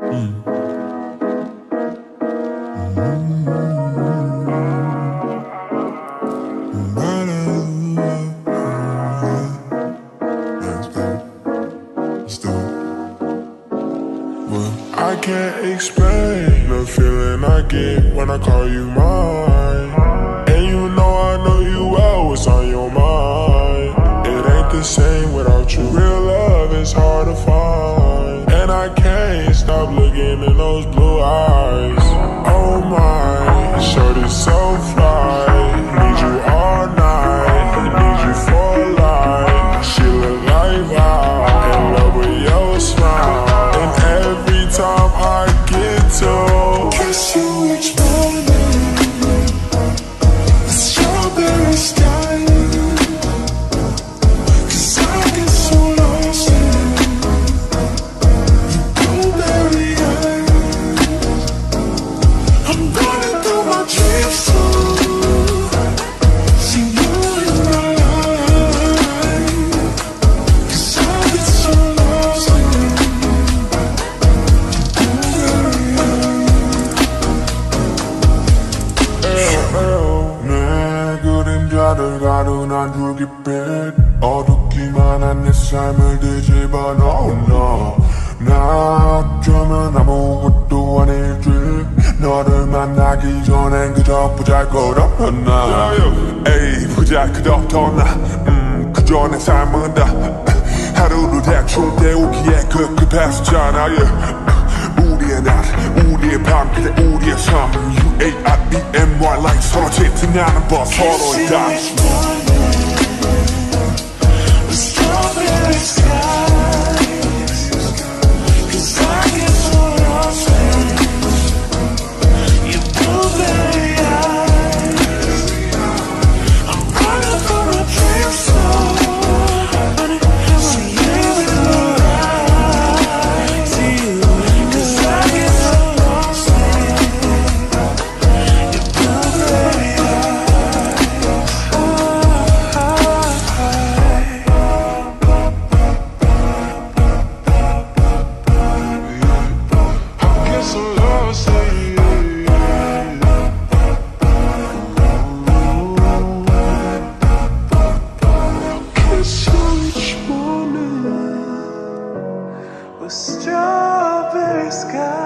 I can't explain the feeling I get when I call you mine. And you know you well what's on your mind. It ain't the same without you. Real love is hard to find. And I can't stop looking in those blue eyes. Oh my, shorty so fly. Need you all night, need you for life. She look like wow, in love with your smile. And every time I get to kiss you each morning, the strawberry sky. 'Cause I get so lost in your blueberry eyes. I'm running through my dreams too. See you in my life. 'Cause I get so lost in 내 그림자를 가둔 한 줄기빛 어둡기만 한 내 삶을 뒤집어 놓아 나 어쩌면 아무것도 아닐지 너를 만나기 전엔 그저 보잘것없었나 에이 보잘것없던 나 그저 내 삶은 다 하루를 대충 때우기에 급급했었잖아 우리의 낮 우리의 밤 그래 우리의 삶 UAIBMY like 서로 채팅하는 법 서로의 다 The strawberry skies 'Cause I get so lost in your blueberry eyes. I'm running for a dream so see you in my eyes. See you 'Cause I get so lost in your blueberry eyes. I get so lost in kiss you each morning with strawberry skies.